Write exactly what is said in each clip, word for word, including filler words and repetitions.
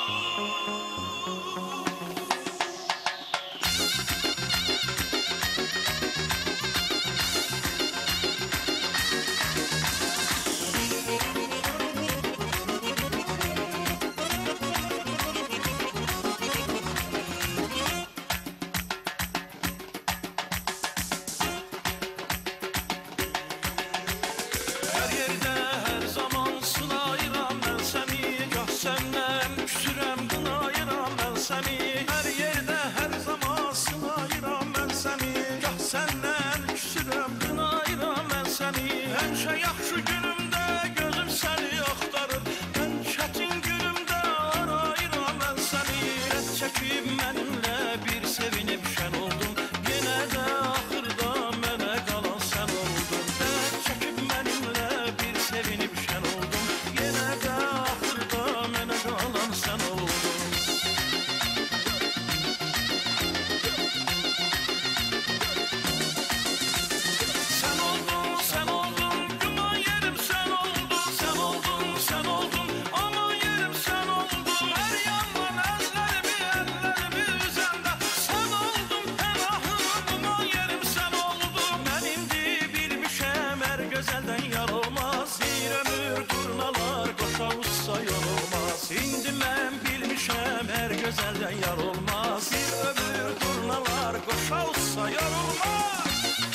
Gözəldən yar olmaz, bir ömür turnalar qoşa olsa yar olmaz.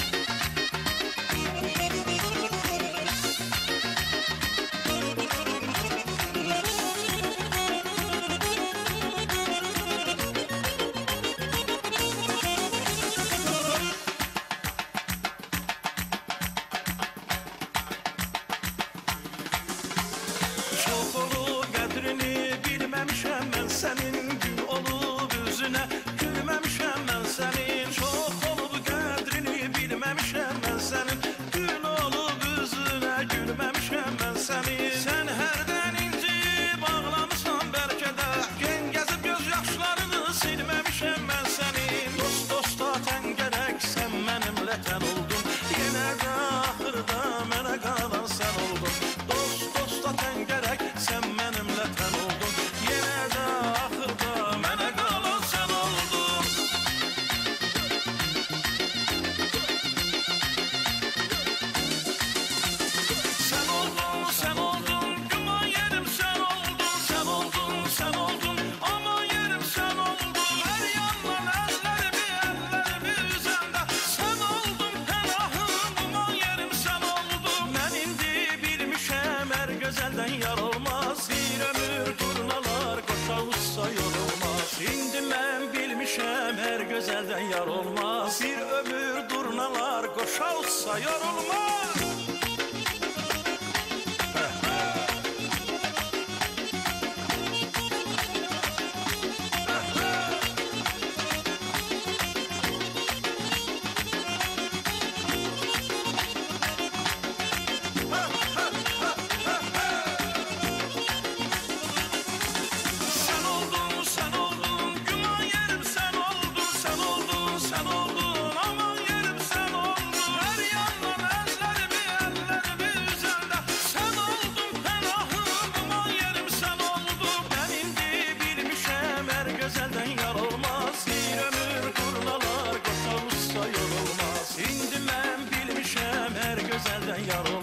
Çox olub qədrini bilməmişəm mən sənin, gün olub üzünə gülməmişəm mən sənin. Çox olub qədrini bilməmişəm mən sənin, gün olub üzünə gülməmişəm mən sənin. Sən hərdən incib ağlamısan bəlkə də, gen gəzib göz yaşlarını silməmişəm mən sənin. Dost dosta tən gərək sən mənimlə tən oldun, yenə də axırda mənə qalan sən oldun. Dost dosta tən gərək sən mənimlə tən oldun, yenə də axırda mənə qalan sən oldun. Sən oldun, sən oldun, güman yerim sən oldun. Sən oldun, sən oldun, aman yerim sən oldun. Hər yandan əllərimi, əllərimi üzəndə sən oldun pənahım, aman yerim sən oldun. Mən indi bilmişəm hər gözəldən yar olmaz, bir ömür turnalar qoşa uçsa yol olmaz. İndi mən bilmişəm hər gözəldən yar olmaz, bir ömür turnalar qoşa uçsa yol olmaz. Sen oldun, sen oldun, güman yerim sen oldun. Sen oldun, sen oldun, aman yerim sen oldun. Her yandan əllərimi, əllərimi üzəndə sən oldun pənahım, aman yerim sen oldun. Mən indi bilmişəm hər gözəldən yar olmaz, bir ömür turnalar qoşa uçsa yol olmaz. İndi mən bilmişəm hər gözəldən yar olmaz.